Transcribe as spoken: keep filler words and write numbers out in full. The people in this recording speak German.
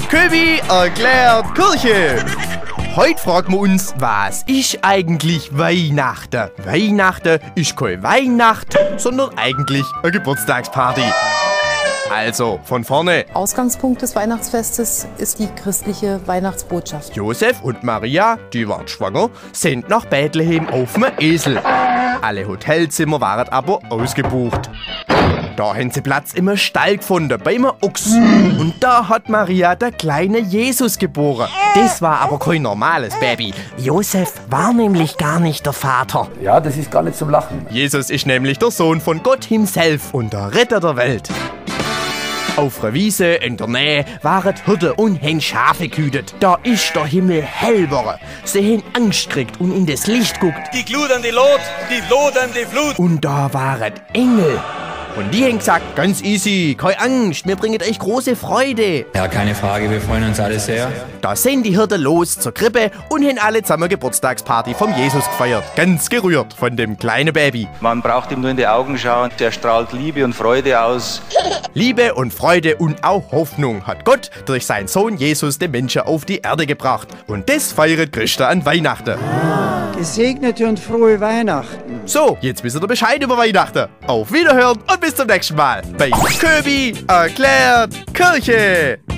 Köbi erklärt Kirche. Heute fragen wir uns, was ist eigentlich Weihnachten? Weihnachten ist keine Weihnacht, sondern eigentlich eine Geburtstagsparty. Also, von vorne. Ausgangspunkt des Weihnachtsfestes ist die christliche Weihnachtsbotschaft. Josef und Maria, die waren schwanger, sind nach Bethlehem auf dem Esel. Alle Hotelzimmer waren aber ausgebucht. Da haben sie Platz im Stall gefunden, beim Ochs. Und da hat Maria der kleine Jesus geboren. Das war aber kein normales Baby. Josef war nämlich gar nicht der Vater. Ja, das ist gar nicht zum Lachen. Jesus ist nämlich der Sohn von Gott himself und der Retter der Welt. Auf der Wiese in der Nähe waren Hirten und haben Schafe gehütet. Da ist der Himmel hell geworden. Sie haben Angst gekriegt und in das Licht guckt. Die gludernde Lot, die lodernde Flut. Und da waren Engel. Und die haben gesagt, ganz easy, keine Angst, wir bringen euch große Freude. Ja, keine Frage, wir freuen uns alle sehr. Da sind die Hirten los zur Krippe und haben alle zusammen Geburtstagsparty vom Jesus gefeiert. Ganz gerührt von dem kleinen Baby. Man braucht ihm nur in die Augen schauen, der strahlt Liebe und Freude aus. Liebe und Freude und auch Hoffnung hat Gott durch seinen Sohn Jesus den Menschen auf die Erde gebracht. Und das feiert Christen an Weihnachten. Gesegnete und frohe Weihnachten. So, jetzt wisst ihr Bescheid über Weihnachten. Auf Wiederhören und bis zum nächsten Mal bei Köbi erklärt Kirche.